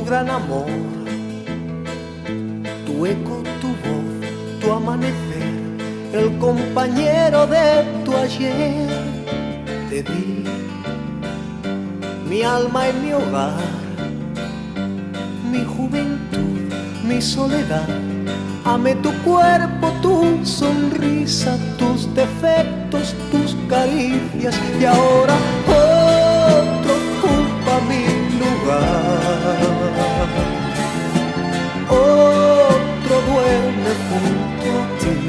gran amor, tu eco, tu voz, tu amanecer, el compañero de tu ayer. Te di mi alma y mi hogar, mi juventud, mi soledad. Amé tu cuerpo, tu sonrisa, tus defectos, tus caricias, y ahora otro ocupa mi lugar. Otro duerme junto a ti.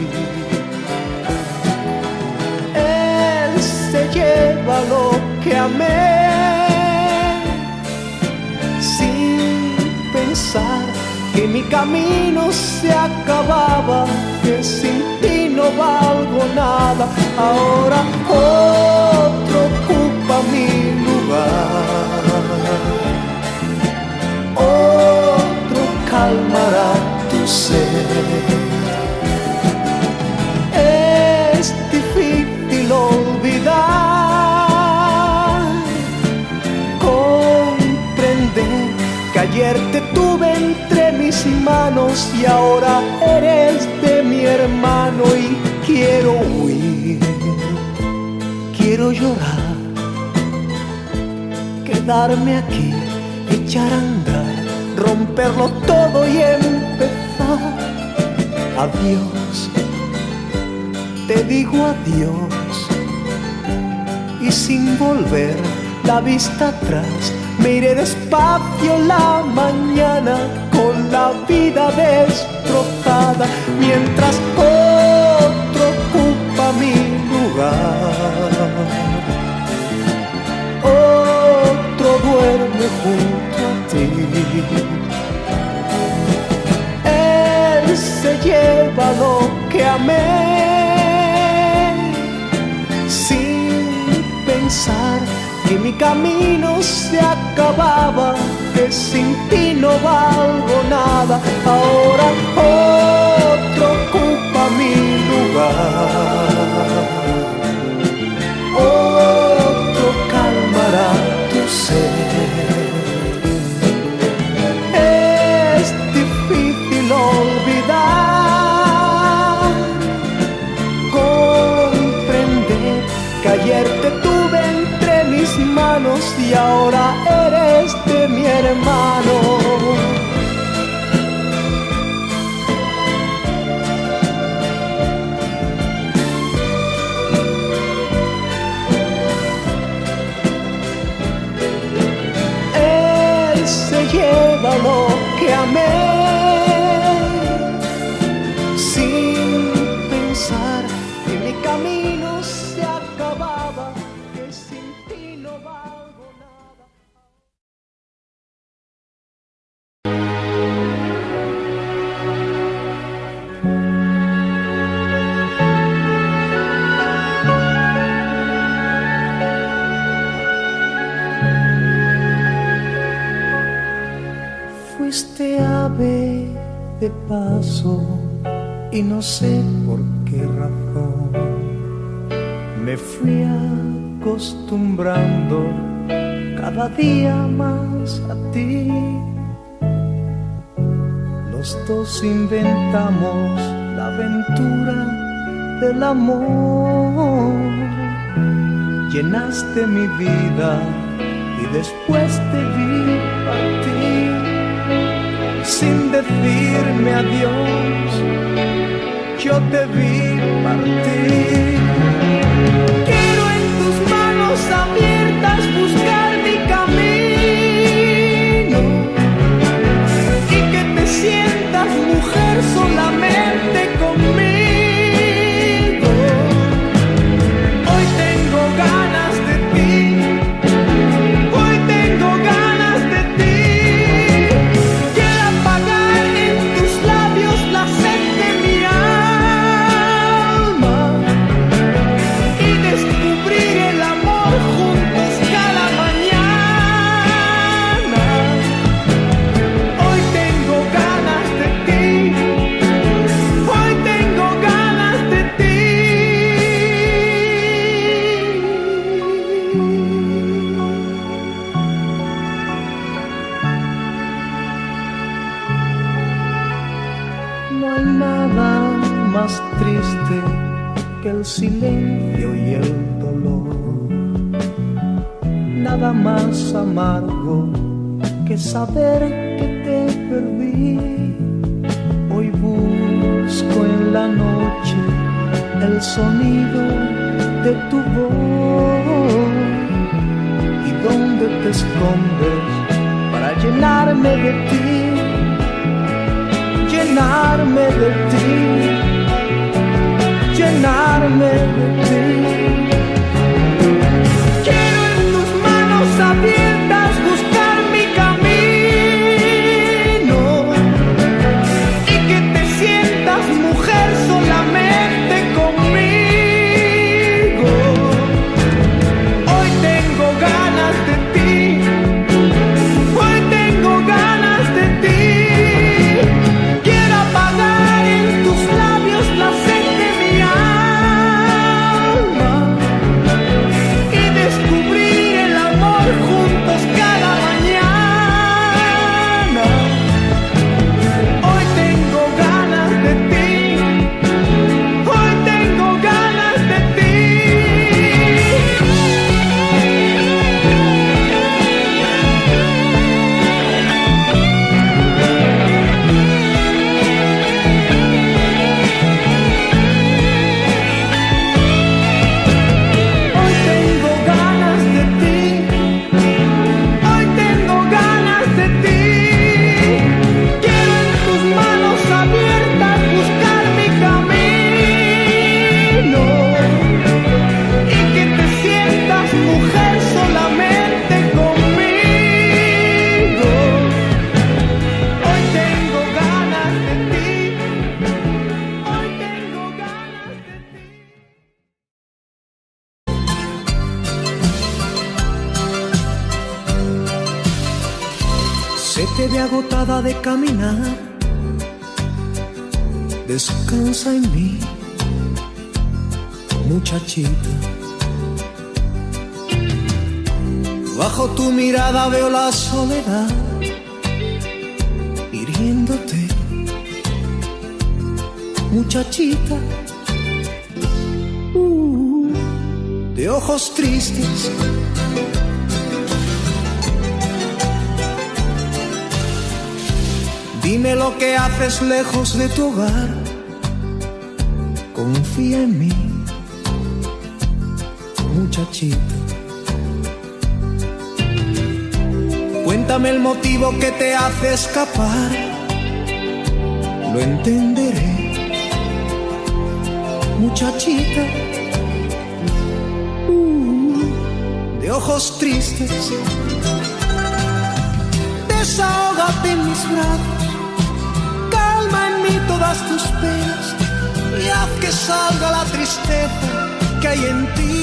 Él se lleva lo que amé, sin pensar que mi camino se acababa, que sin ti no valgo nada. Ahora otro ocupa mi lugar, otro calmará tu sed. Es difícil olvidar, comprender que ayer te tuve entre mis manos y ahora eres de mi hermano. Y quiero huir, quiero llorar, quedarme aquí, echar a andar, romperlo todo y empezar. Adiós, te digo adiós, y sin volver la vista atrás, me iré despacio la mañana con la vida destrozada, mientras otro ocupa mi lugar. Otro duerme junto a ti. Él se lleva lo que amé, sin pensar que mi camino se acababa, que sin ti no valgo nada. Ahora otro ocupa mi lugar, otro calmará tu sed. Es difícil olvidar, comprender que ayer te tuve entre mis manos y ahora eres de mi hermano. Él se lleva lo que amé, sin pensar que mi camino se acababa, que sin ti no valgo nada. Fuiste ave de paso y no sé por qué razón me fui acostumbrando cada día más a ti. Los dos inventamos la aventura del amor. Llenaste mi vida y después te vi partir sin decirme adiós. Yo te vi partir. Quiero en tus manos abiertas buscar mi camino y que te sientas mujer solamente conmigo. Hoy tengo ganas de ti, hoy tengo ganas de ti. Quiero apagar en tus labios la sed de mi alma. el silencio y el dolor. Nada más amargo que saber que te perdí. Hoy busco en la noche el sonido de tu voz. ¿Y dónde te escondes para llenarme de ti? Llenarme de ti, llenarme de ti. Quiero en tus manos abiertas buscar mi camino y que te sientas mujer solamente conmigo. Hoy tengo ganas de ti, hoy tengo ganas de ti. Te ve agotada de caminar, descansa en mí, muchachita. Bajo tu mirada veo la soledad hiriéndote, muchachita. De ojos tristes, dime lo que haces lejos de tu hogar. Confía en mí, muchachita. Cuéntame el motivo que te hace escapar. Lo entenderé, muchachita. De ojos tristes, desahógate en mis brazos. Calma en mí todas tus penas y haz que salga la tristeza que hay en ti.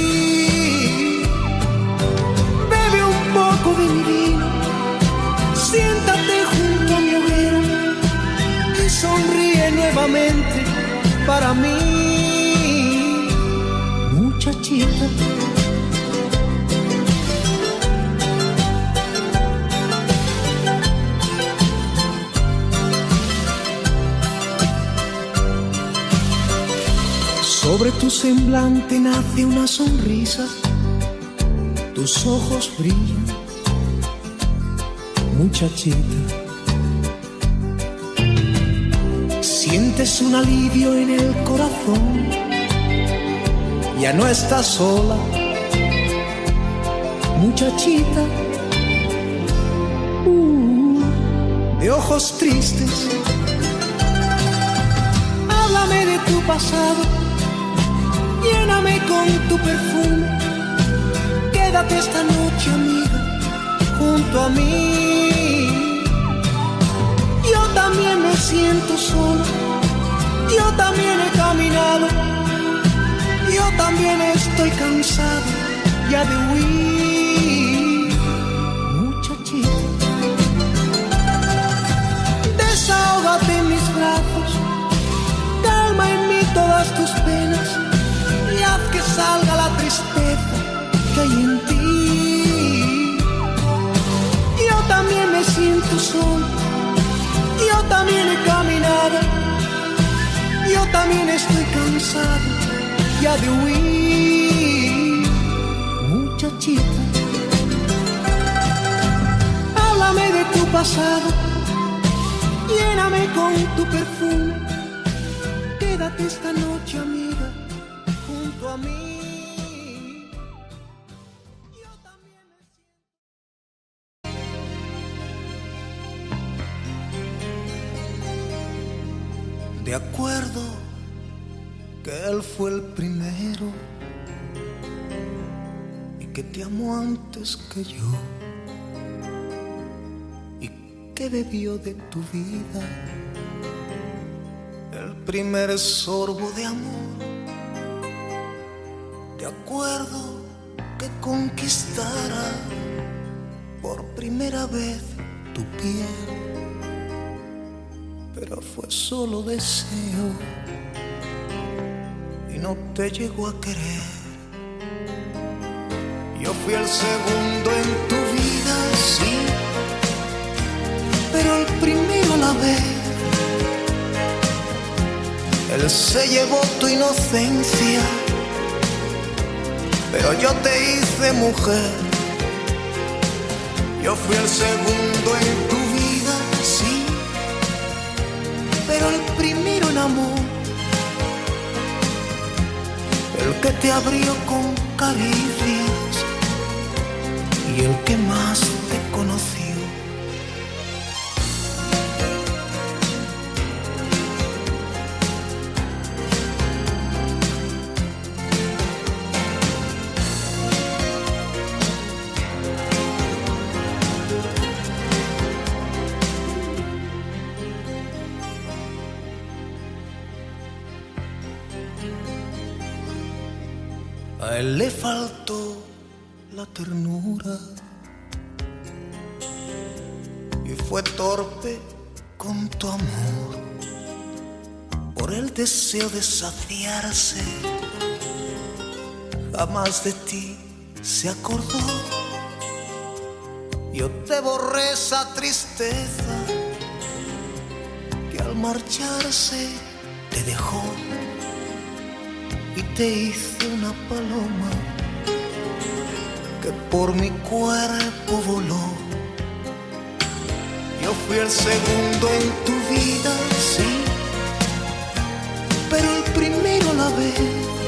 Bebe un poco de mi vino, siéntate junto a mi hoguera y sonríe nuevamente para mí, muchachita. Sobre tu semblante nace una sonrisa, tus ojos brillan, muchachita. Sientes un alivio en el corazón, ya no estás sola, muchachita. De ojos tristes, háblame de tu pasado. Lléname con tu perfume, quédate esta noche, amiga, junto a mí. Yo también me siento sola, yo también he caminado, yo también estoy cansado ya de huir, muchachita. Desahógate en mis brazos, calma en mí todas tus penas y haz que salga la tristeza que hay en ti. Yo también me siento solo, yo también he caminado, yo también estoy cansado ya de huir. Muchachita, háblame de tu pasado, lléname con tu perfume. Quédate esta noche, amiga, junto a mí. Yo también me siento de acuerdo que él fue el primero y que te amó antes que yo y que bebió de tu vida el primer sorbo de amor. De acuerdo que conquistara por primera vez tu piel, pero fue solo deseo y no te llegó a querer. Yo fui el segundo en tu vida, sí, pero el primero a la vez. Él se llevó tu inocencia, pero yo te hice mujer. Yo fui el segundo en tu vida, sí, pero el primero en amor. El que te abrió con caricias y el que más te conoció. A él le faltó la ternura y fue torpe con tu amor. Por el deseo de saciarse, jamás de ti se acordó. Yo te borré esa tristeza que al marcharse te dejó. Y te hice una paloma que por mi cuerpo voló. Yo fui el segundo en tu vida, sí, pero el primero a la vez.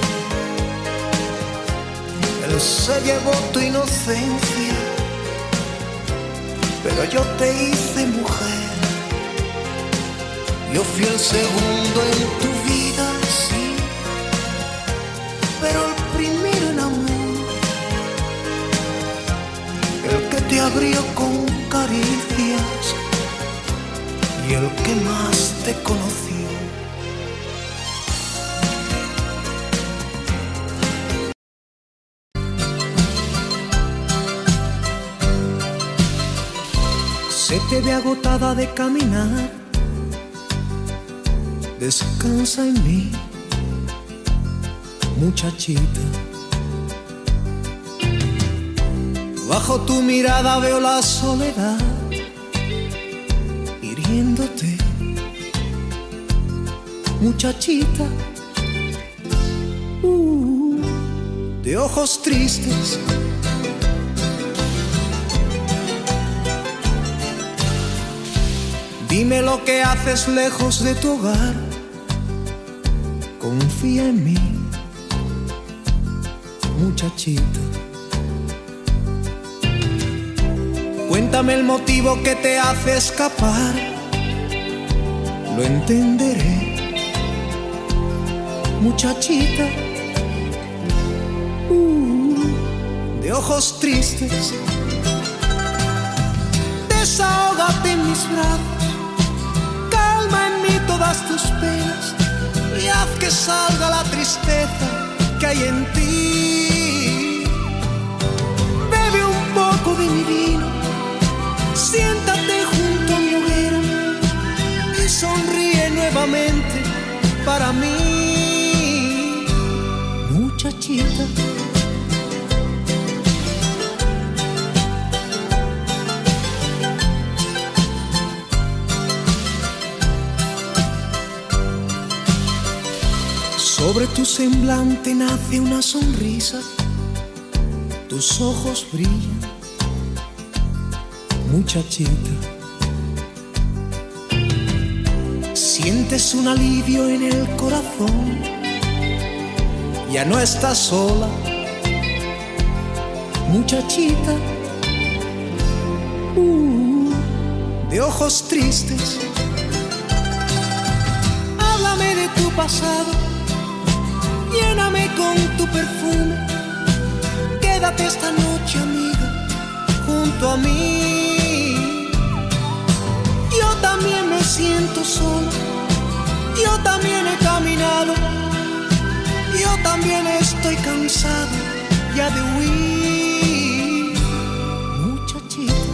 Él se llevó tu inocencia, pero yo te hice mujer. Yo fui el segundo en tu vida, sí, pero el primero en amor. El que te abrió con caricias y el que más te conoció. Se te ve agotada de caminar, descansa en mí, muchachita. Bajo tu mirada veo la soledad hiriéndote, muchachita. De ojos tristes, dime lo que haces lejos de tu hogar. Confía en mí, muchachita. Cuéntame el motivo que te hace escapar, lo entenderé, muchachita. De ojos tristes, desahógate en mis brazos, calma en mí todas tus penas y haz que salga la tristeza que hay en ti. Bebe un poco de mi vino, siéntate junto a mi hoguera y sonríe nuevamente para mí, muchachita. Sobre tu semblante nace una sonrisa, tus ojos brillan, muchachita. Sientes un alivio en el corazón, ya no estás sola, muchachita. De ojos tristes, háblame de tu pasado, lléname con tu perfume, quédate esta noche, amiga, junto a mí. Yo también me siento solo, yo también he caminado, yo también estoy cansado ya de huir, muchachita.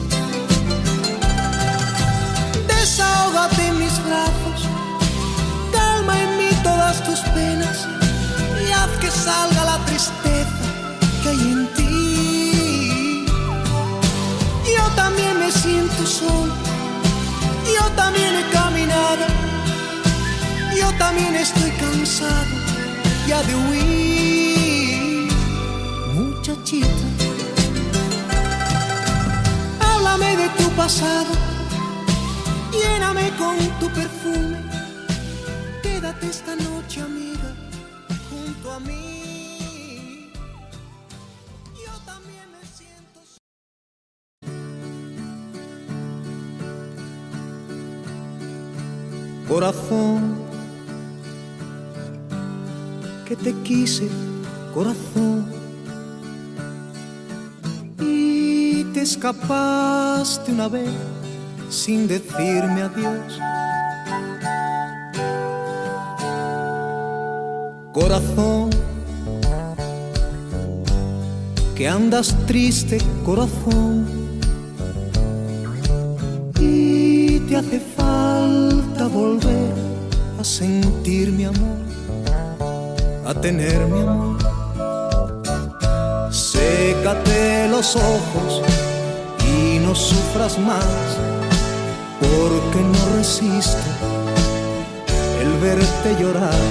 Desahógate en mis brazos, calma en mí todas tus penas y haz que salga la tristeza que hay en ti. Yo también me siento solo, yo también he caminado, yo también estoy cansado ya de huir, muchachita. Háblame de tu pasado, lléname con tu perfume, quédate esta noche, amiga, junto a mí. Yo también me siento corazón, que te quise, corazón, y te escapaste una vez sin decirme adiós. Corazón, que andas triste, corazón, y te hace falta volver a sentir mi amor, a tener mi amor. Sécate los ojos y no sufras más, porque no resisto el verte llorar.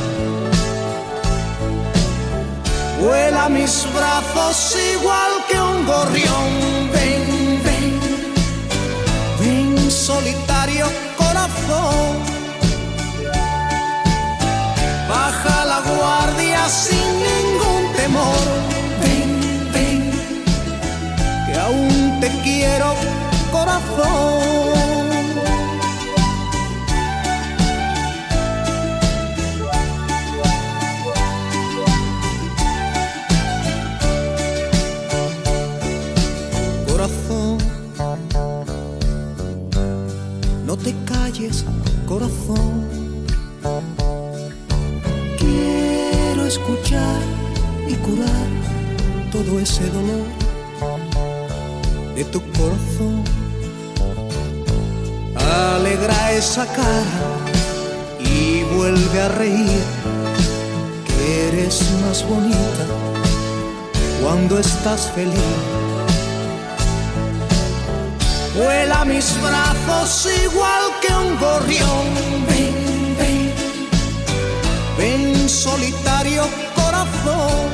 Vuela a mis brazos igual que un gorrión, ven, ven, ven solitario corazón. Baja la guardia sin ningún temor, ven, ven, que aún te quiero, corazón. Corazón, no te calles, corazón. Quiero escuchar y curar todo ese dolor de tu corazón. Alegra esa cara y vuelve a reír, que eres más bonita cuando estás feliz. Vuela a mis brazos igual que un gorrión, ven, ven, ven solitario corazón.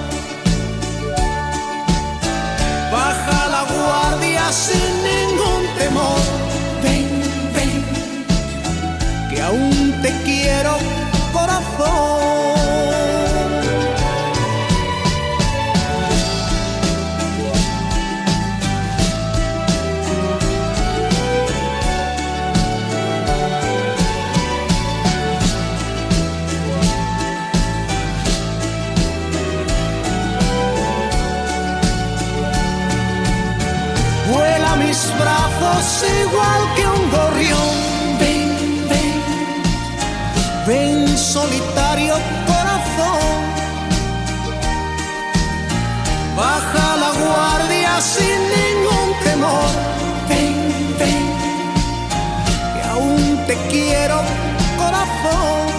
Baja la guardia sin ningún temor, ven, ven, que aún te quiero, corazón. Vuela a mis brazos igual que un gorrión, ven, ven, ven solitario corazón. Baja la guardia sin ningún temor, ven, ven, que aún te quiero, corazón.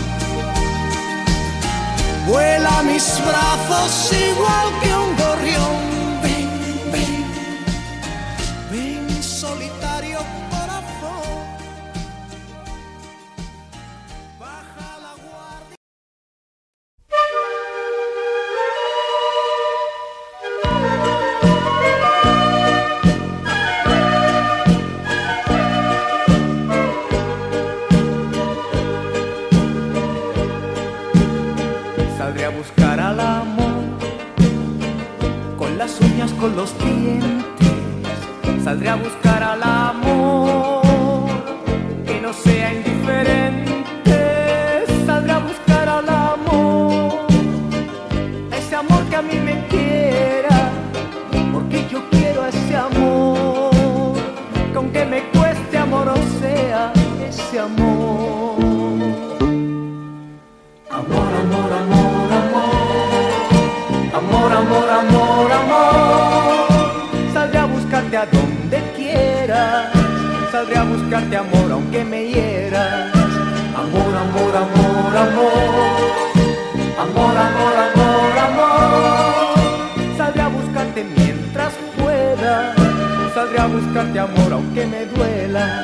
Vuela a mis brazos igual que un gorrión, solitario corazón. Baja la guardia. uñas con los dientes, saldré a buscar al amor que no sea indiferente. Saldré a buscar al amor, a ese amor que a mí me quiera, porque yo quiero a ese amor, que aunque me cueste amor o sea ese amor. Amor, amor, amor, amor, amor, amor, amor, amor. Saldré a buscarte a donde quieras, saldré a buscarte amor aunque me hieras. Amor, amor, amor, amor, amor, amor, amor, amor. Saldré a buscarte mientras pueda, saldré a buscarte amor aunque me duela.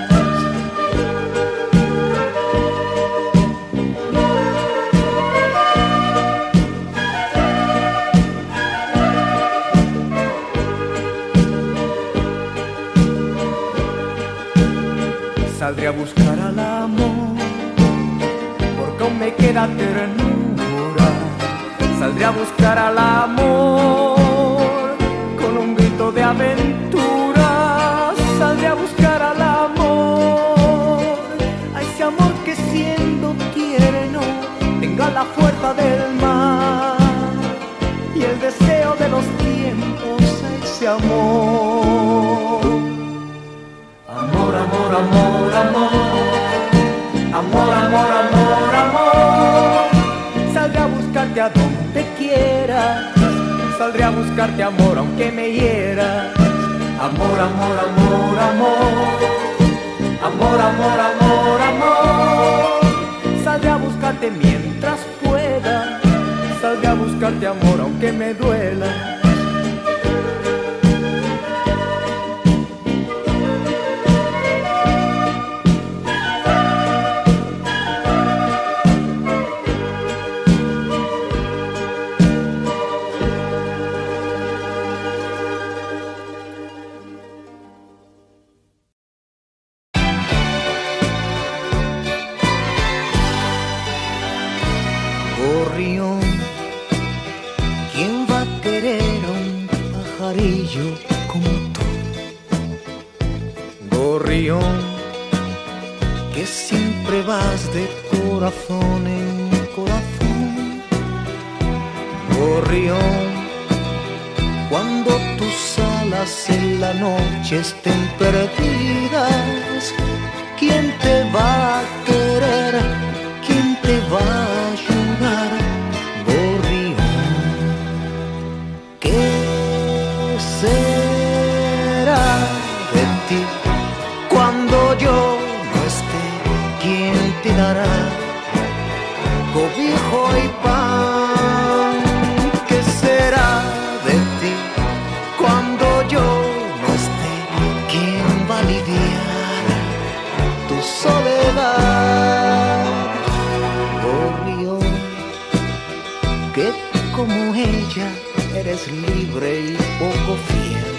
Saldré a buscar al amor, porque aún me queda ternura. Saldré a buscar al amor, con un grito de aventura. Saldré a buscar al amor, a ese amor que siendo tierno tenga la fuerza del mar y el deseo de los tiempos, a ese amor. Amor, amor, amor, amor, amor, amor, amor, amor. Saldré a buscarte a donde quieras, saldré a buscarte amor aunque me hieras. Amor, amor, amor, amor, amor, amor, amor, amor. Saldré a buscarte mientras pueda, saldré a buscarte amor aunque me duela. Gorrión, ¿quién va a querer a un pajarillo como tú? Gorrión, que siempre vas de corazón en corazón. Gorrión, cuando tus alas en la noche estén perdidas, ¿quién te va a querer? ¿Quién te va a ayudar? Gorrión, ¿qué será de ti cuando yo no esté? ¿Quién te dará cobijo y pan? ¿Qué será de ti cuando yo no esté? ¿Quién va a aliviar tu soledad? Gorrión, que como ella eres libre y poco fiel.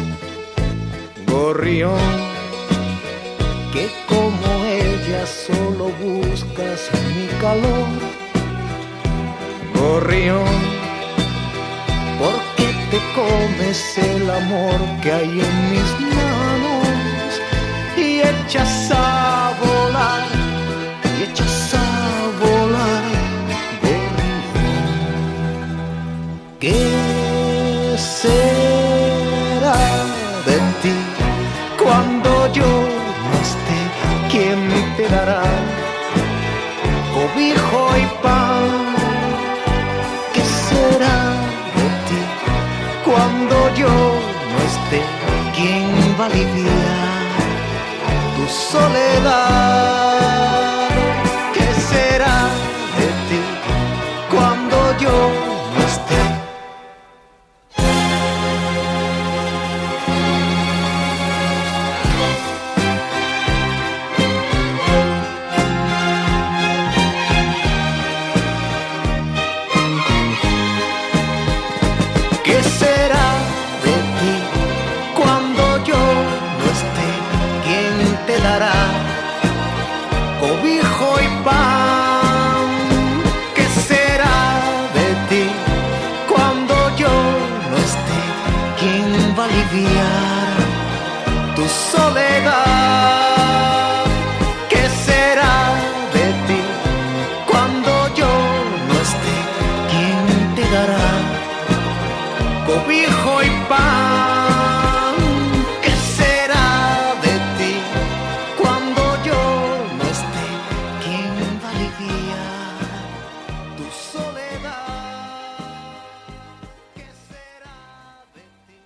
Gorrión, que como ella solo buscas mi calor. Gorrión, ¿por qué te comes el amor que hay en mis manos y echas a volar, y echas a volar? Gorrión, ¿qué será de ti cuando yo no esté? ¿Quién te dará cobijo y pan? ¿Qué será de ti cuando yo no esté? ¿Quién va a aliviar tu soledad? ¿Qué será de ti cuando yo no esté? ¿Qué será de ti cuando yo no esté? ¿Quién te dará va a aliviar tu soledad? ¿Qué será de ti cuando yo no esté? ¿Quién te dará cobijo y pan? ¿Qué será de ti cuando yo no esté? ¿Quién va a aliviar tu soledad? ¿Qué será de ti?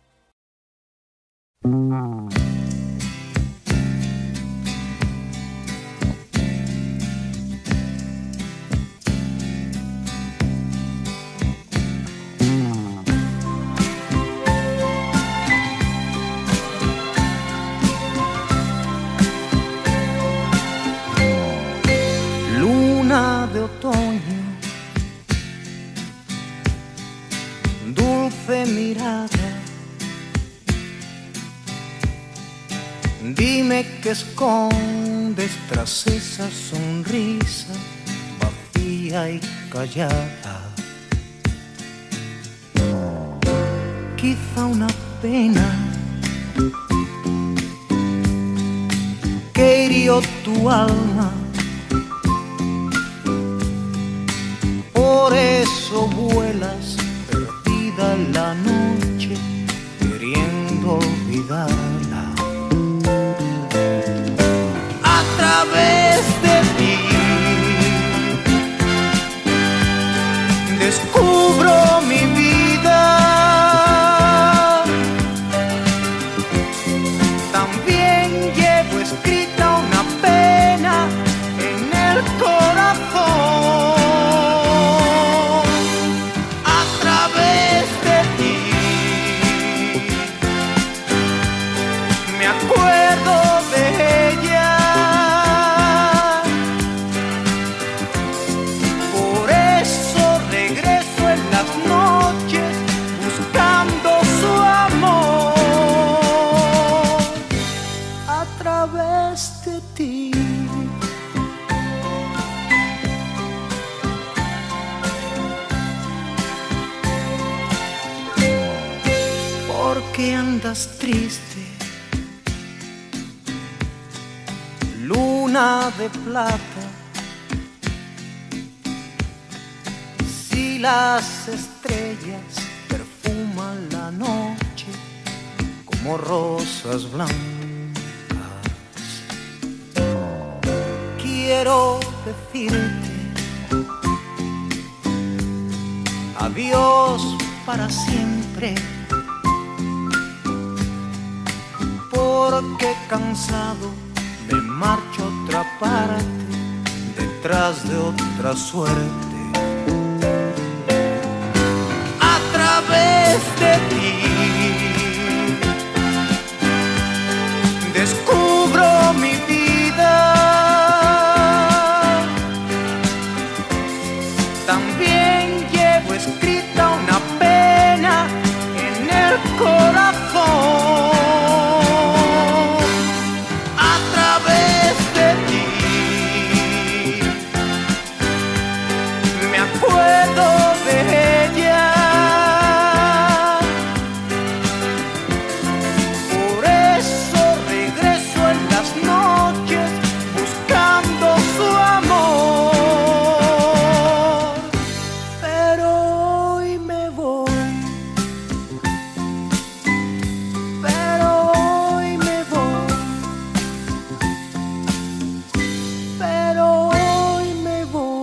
Luna de otoño, dulce mirada, dime qué escondes tras esa sonrisa vacía y callada. Quizá una pena que hirió tu alma. Por eso vuelas perdida en la noche, queriendo olvidarla. A través de ti descubro mi vida. También llevo escrita una pena en el corazón. Acuerdo de ella, por eso regreso en las noches buscando su amor a través de ti. ¿Por qué andas triste? Luna de plata, si las estrellas perfuman la noche como rosas blancas, quiero decirte adiós para siempre, porque cansado me marcho a otra parte, detrás de otra suerte. A través de ti descubro mi vida. También llevo escrita una pena en el corazón. Acuerdo de ella, por eso regreso en las noches buscando su amor. Pero hoy me voy, pero hoy me voy, pero hoy me voy.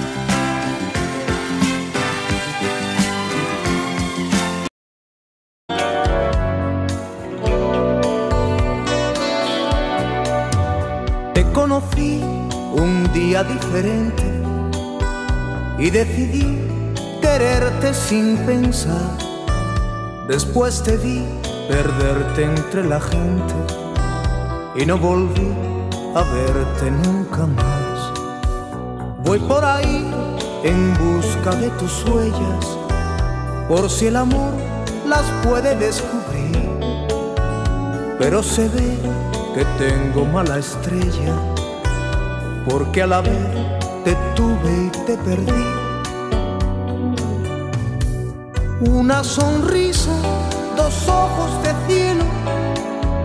Te conocí un día diferente y decidí quererte sin pensar. Después te vi perderte entre la gente y no volví a verte nunca más. Voy por ahí en busca de tus huellas, por si el amor las puede descubrir. Pero se ve que tengo mala estrella, porque a la vez te tuve y te perdí. Una sonrisa, dos ojos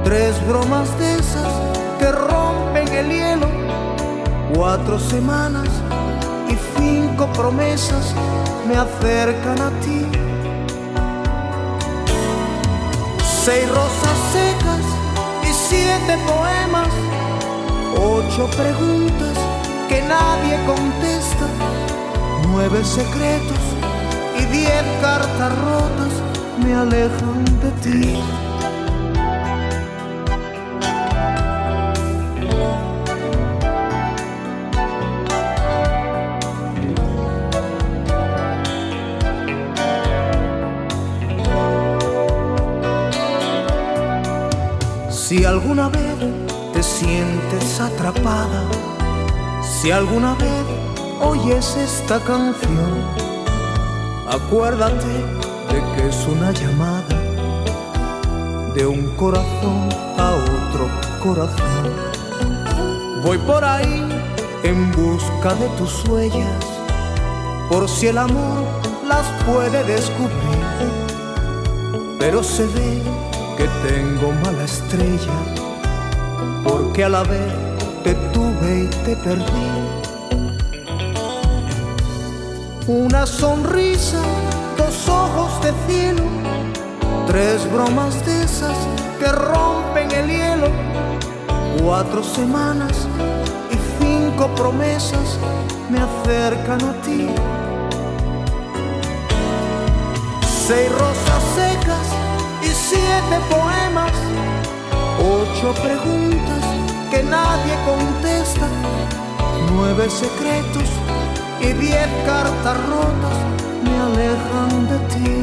3 bromas de esas que rompen el hielo, 4 semanas y 5 promesas me acercan a ti. 6 rosas secas y 7 poemas, 8 preguntas que nadie contesta, 9 secretos y 10 cartas rotas me alejan de ti. Si alguna vez te sientes atrapada, si alguna vez oyes esta canción, acuérdate de que es una llamada de un corazón a otro corazón. Voy por ahí en busca de tus huellas, por si el amor las puede descubrir, pero se ve que tengo mala estrella, porque a la vez te tuve y te perdí. Una sonrisa, 2 ojos de cielo, 3 bromas de esas que rompen el hielo, 4 semanas y 5 promesas me acercan a ti. 6 rosas secas y 7 poemas, 8 preguntas que nadie contesta, 9 secretos y 10 cartas rotas me alejan de ti.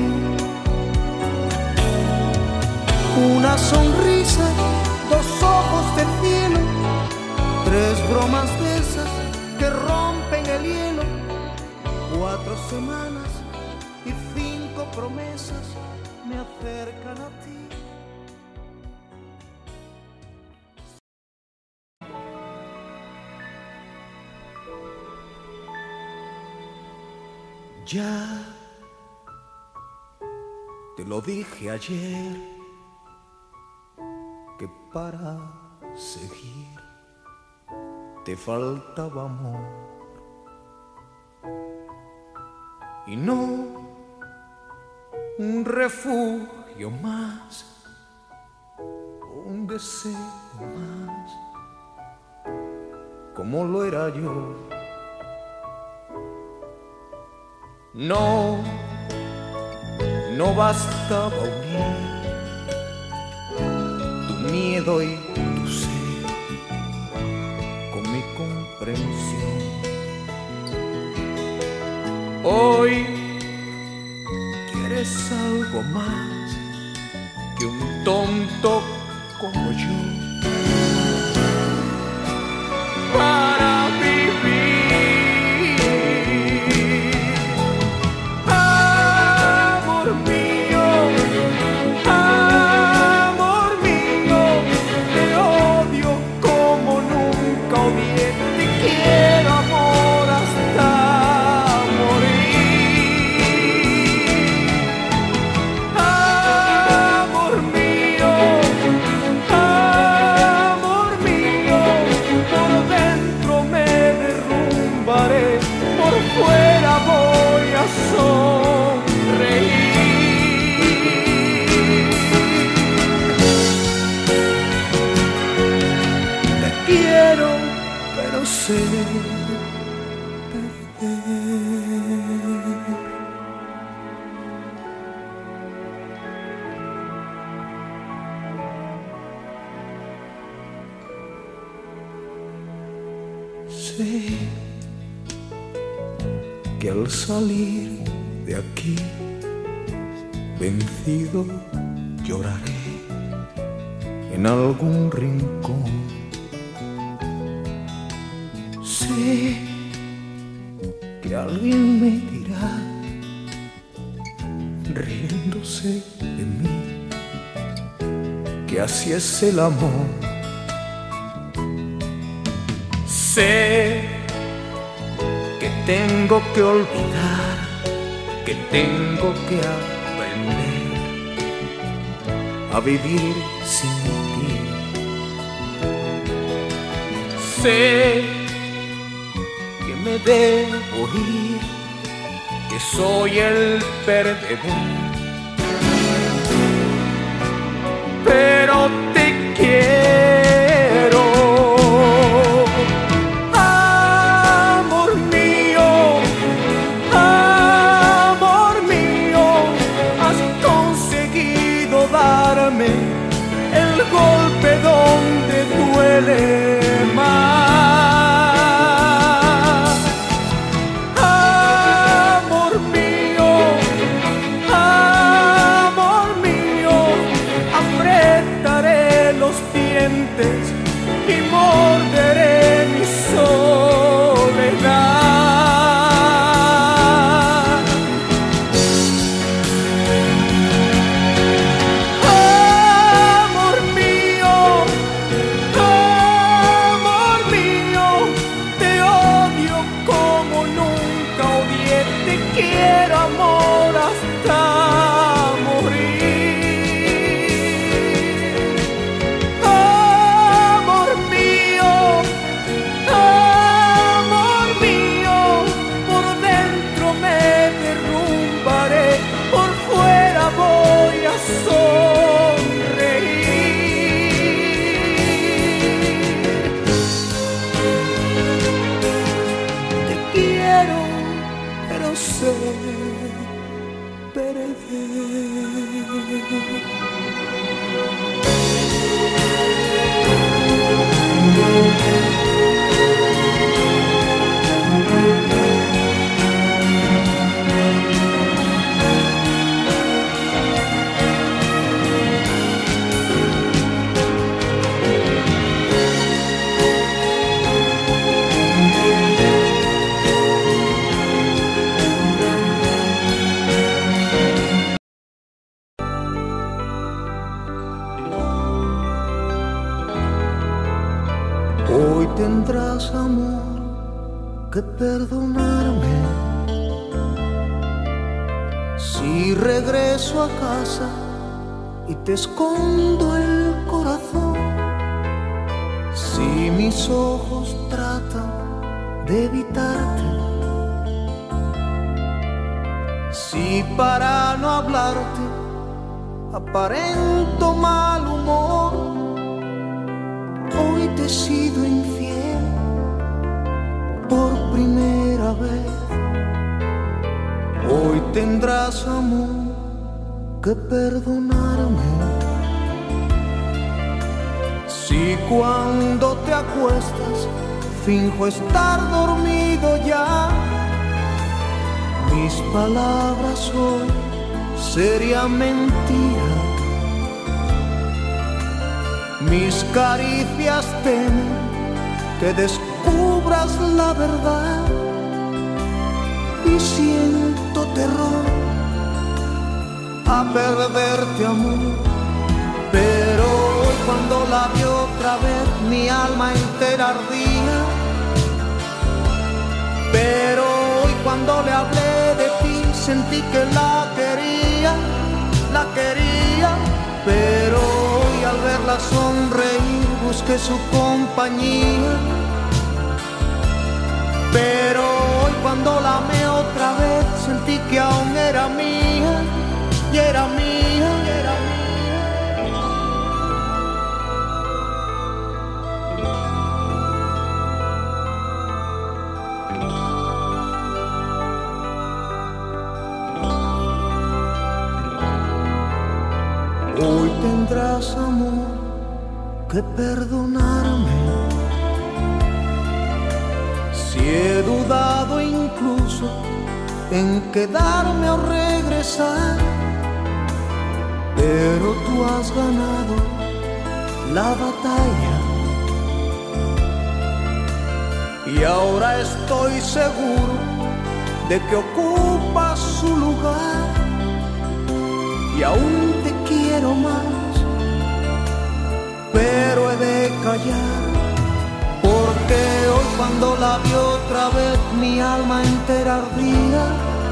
Una sonrisa, 2 ojos de cielo, 3 bromas de esas que rompen el hielo, 4 semanas y 5 promesas me acercan a ti. Ya te lo dije ayer, que para seguir te faltaba amor y no un refugio más, un deseo más, como lo era yo. No, no bastaba unir tu miedo y tu ser con mi comprensión. Hoy quieres algo más que un tonto como yo para vivir. Sé perder. Sé que al salir de aquí vencido lloraré en algún rincón. Sé que alguien me dirá, riéndose de mí, que así es el amor. Sé que tengo que olvidar, que tengo que aprender a vivir sin ti. sé que me debo ir, que soy el perdedor, pero te quiero. Amor mío, has conseguido darme el golpe donde duele más. Amor mío, apretaré los dientes y morderé mi soledad. Quiero amor hasta morir. Amor mío, por dentro me derrumbaré, por fuera voy a sonreír. Te quiero, pero sé perder. Hoy tendrás, amor, que perdonarme si regreso a casa y te escondo el corazón, si mis ojos tratan de evitarte, si para no hablarte aparento mal humor. Hoy te he sido infiel por primera vez. Hoy tendrás, amor, que perdonarme si cuando te acuestas finjo estar dormido ya. Mis palabras hoy serían mentira, mis caricias temen que descubras la verdad y siento terror a perderte, amor. Pero hoy cuando la vi otra vez mi alma entera ardía. Pero hoy cuando le hablé de ti sentí que la quería. Pero hoy al verla sonreír busqué su compañía. Pero hoy cuando la amé otra vez sentí que aún era mía y era mía. Hoy tendrás, amor, que perdonarme si he dudado incluso en quedarme o regresar. Pero tú has ganado la batalla y ahora estoy seguro de que ocupas su lugar. Y aún te quiero más, pero he de callar, porque hoy cuando la vi otra vez mi alma entera ardía.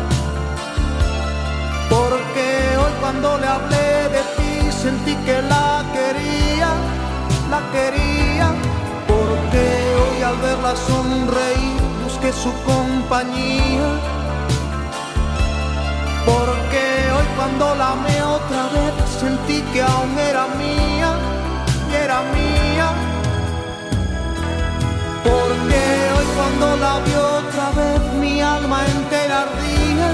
Porque hoy cuando le hablé de ti sentí que la quería. Porque hoy al verla sonreír busqué su compañía, porque hoy cuando la amé otra vez sentí que aún era mía y era mía, porque hoy cuando la vi otra vez mi alma entera ardía,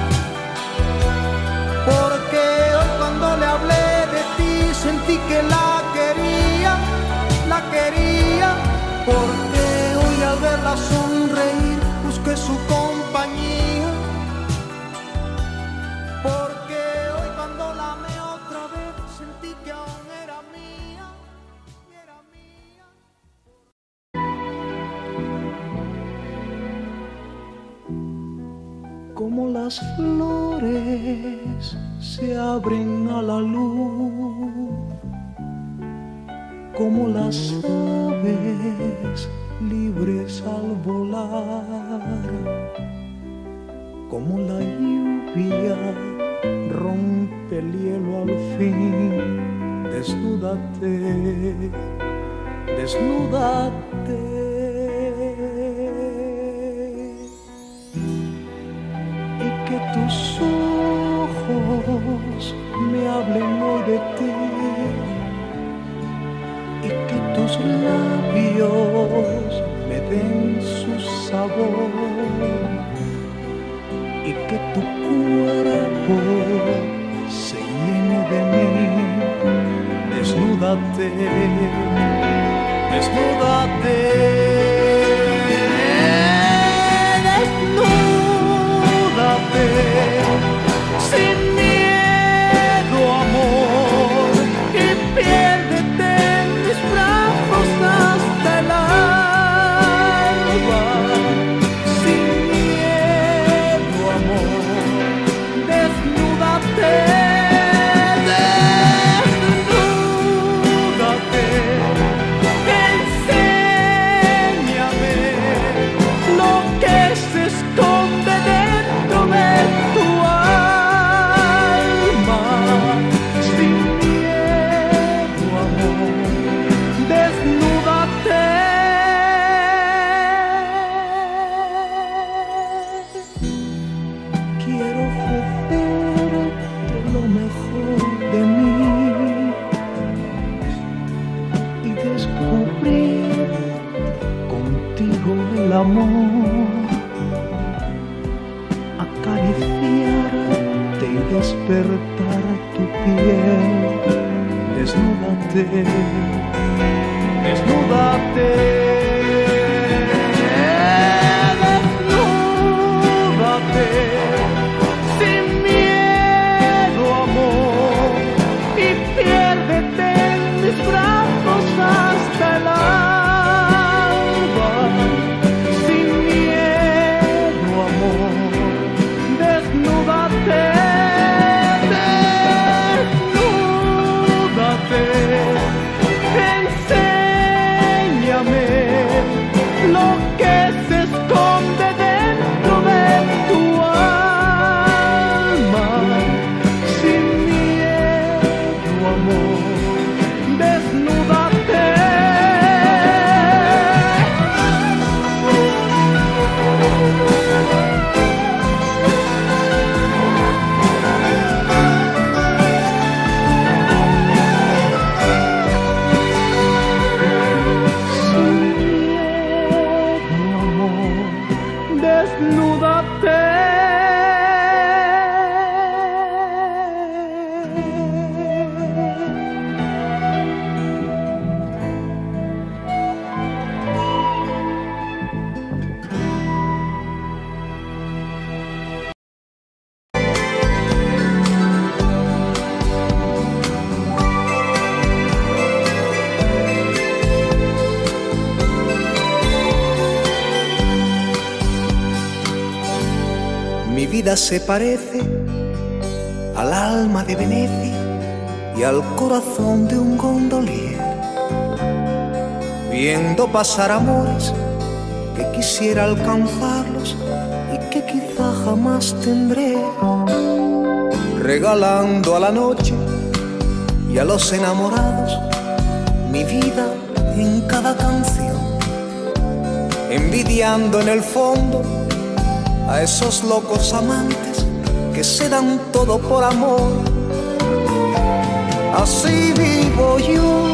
porque hoy cuando le hablé de ti sentí que la quería, porque hoy al verla sonreír busqué su compañía, porque hoy cuando la amé otra vez sentí que aún era mía y era mía. Como las flores se abren a la luz, como las aves libres al volar, como la lluvia rompe el hielo al fin. Desnúdate, desnúdate. Y que tus ojos me hablen hoy de ti, y que tus labios me den su sabor, y que tu cuerpo se llene de mí. Desnúdate, desnúdate. Sin miedo, amor, y piérdete en mis brazos hasta el alba. Sin miedo, amor, desnúdate. Acariciarte y despertar tu piel. Desnúdate, desnúdate. Mi vida se parece al alma de Venecia y al corazón de un gondolier, viendo pasar amores que quisiera alcanzarlos y que quizá jamás tendré, regalando a la noche y a los enamorados mi vida en cada canción, envidiando en el fondo a esos locos amantes que se dan todo por amor. Así vivo yo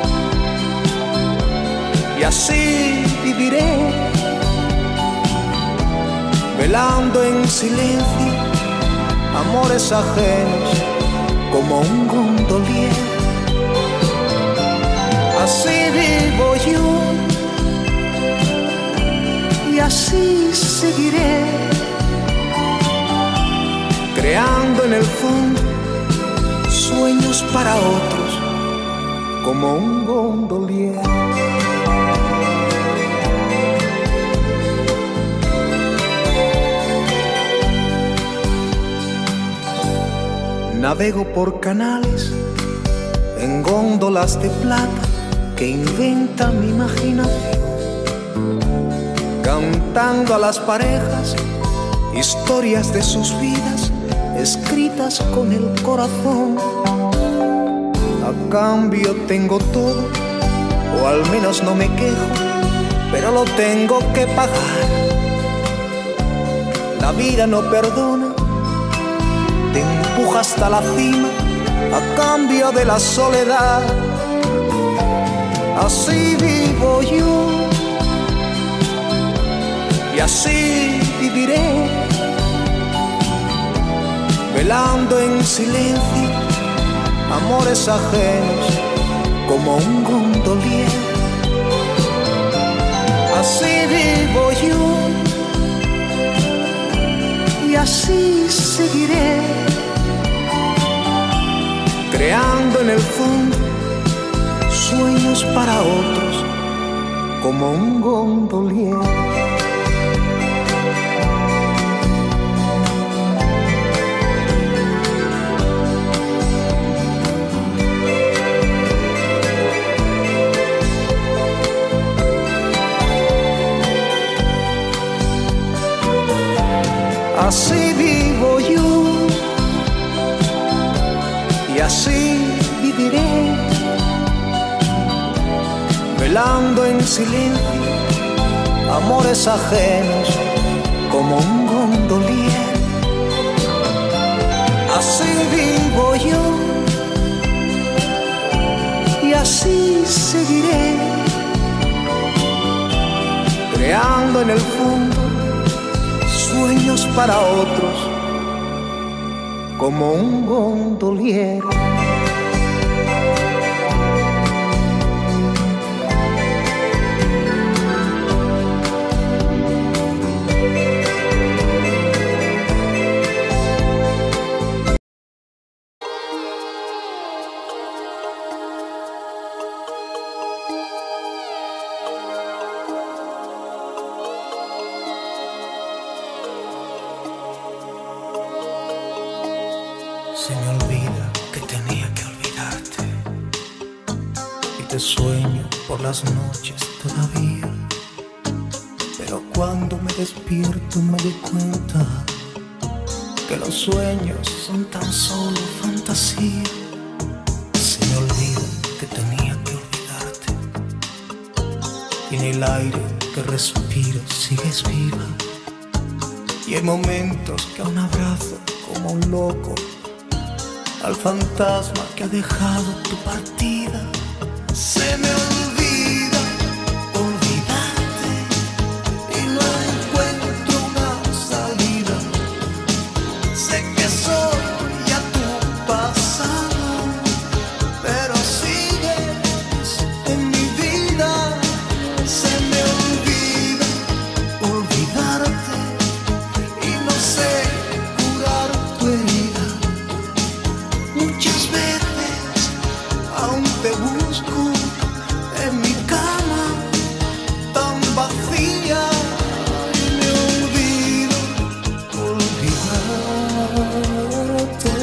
y así viviré, velando en silencio amores ajenos como un gondolier. Así vivo yo y así seguiré, creando en el fondo sueños para otros como un gondolier. Navego por canales en góndolas de plata que inventa mi imaginación, cantando a las parejas historias de sus vidas escritas con el corazón. A cambio tengo todo, o al menos no me quejo, pero lo tengo que pagar. La vida no perdona, te empuja hasta la cima a cambio de la soledad. Así vivo yo y así viviré, velando en silencio amores ajenos como un gondolier. Así vivo yo y así seguiré, creando en el fondo sueños para otros como un gondolier. Así vivo yo y así viviré, velando en silencio amores ajenos como un gondolier. Así vivo yo y así seguiré, creando en el fondo sueños para otros como un gondolier. Se me olvida que tenía que olvidarte y te sueño por las noches todavía, pero cuando me despierto me doy cuenta que los sueños son tan solo fantasía. Se me olvida que tenía que olvidarte y en el aire que respiro sigues viva, y hay momentos que aún abrazo como un loco al fantasma que ha dejado tu partida. Se me olvida olvidarte y no encuentro una salida. Sé que soy ya tu pasado, pero sigues en mi vida. Se me olvida olvidarte y no sé curar tu herida. Muchas veces aún te busco en mi cama tan vacía y me olvido olvidarte.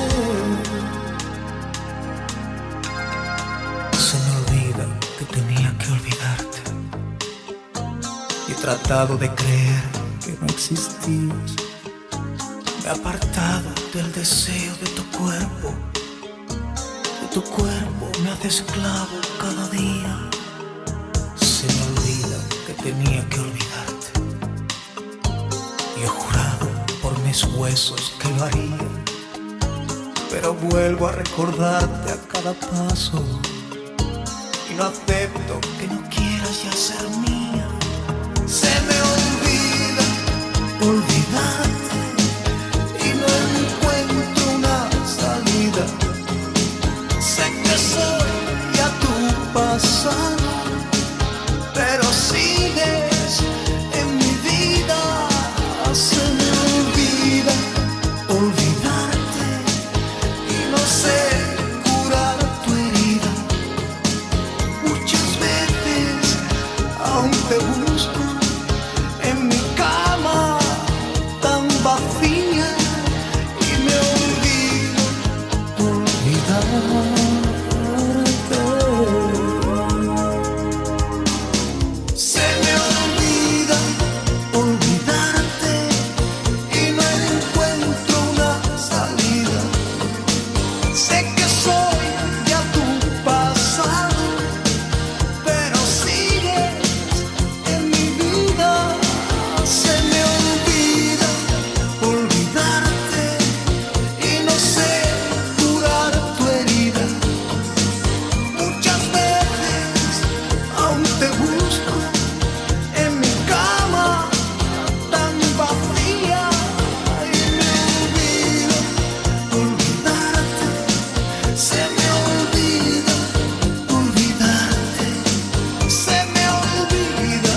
Se me olvida que tenía que olvidarte y he tratado de creer que no existías. Me he apartado del deseo de tu cuerpo. Tu cuerpo me hace esclavo cada día. Se me olvida que tenía que olvidar. mis huesos que lo haría, pero vuelvo a recordarte a cada paso y no acepto que no quieras ya ser mía. Se me olvida olvidarte y no encuentro una salida. Sé que soy ya tu pasado, pero sigues en mi vida. Se me olvida olvidarte y no sé curar tu herida. Muchas veces aún te busco en mi cama tan vacía y me olvido olvidarte. Se me olvida olvidarte y no encuentro una salida. Sé que soy ya tu pasado, pero sigues en mi vida. Se me olvida olvidarte y no sé curar tu herida. Muchas veces aún te busco en mi cama tan vacía y me olvido olvidarte. Se me olvida olvidarte. Se me olvida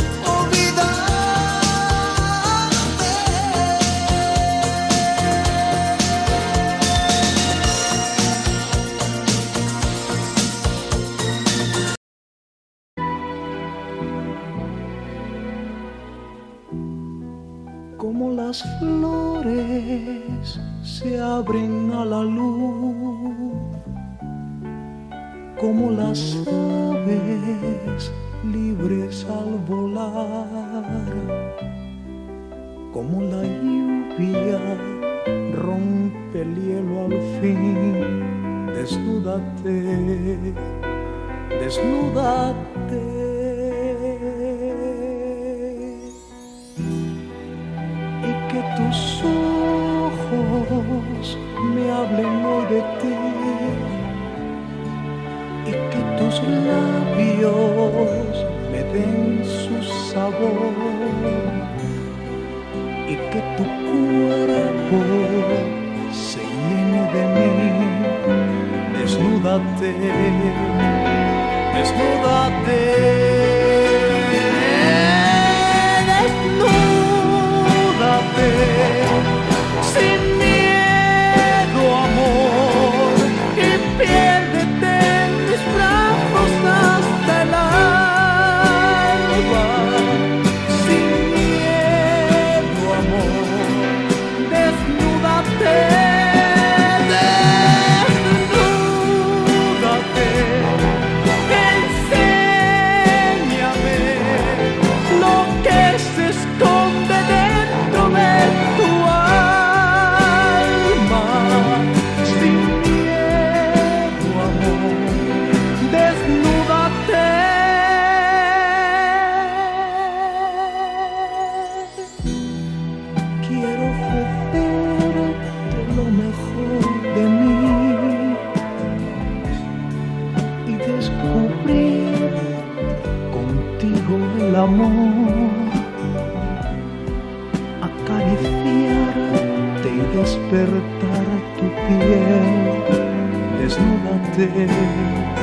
como las flores se abren a la luz, como las aves libres al volar, como la lluvia rompe el hielo al fin. Desnúdate, desnúdate. Que tus ojos me hablen hoy de ti y que tus labios me den su sabor y que tu cuerpo se llene de mí. Desnúdate, desnúdate. Sin miedo, amor, y piérdete en mis brazos hasta el alba. Sin miedo, amor, desnúdate, desnúdate. Enséñame lo que se esconde dentro de tu alma. Sin miedo, amor, desnúdate. Quiero ofrecerte lo mejor de mí y descubrir contigo el amor. Acariciarte y despertar tu piel. Desnúdate.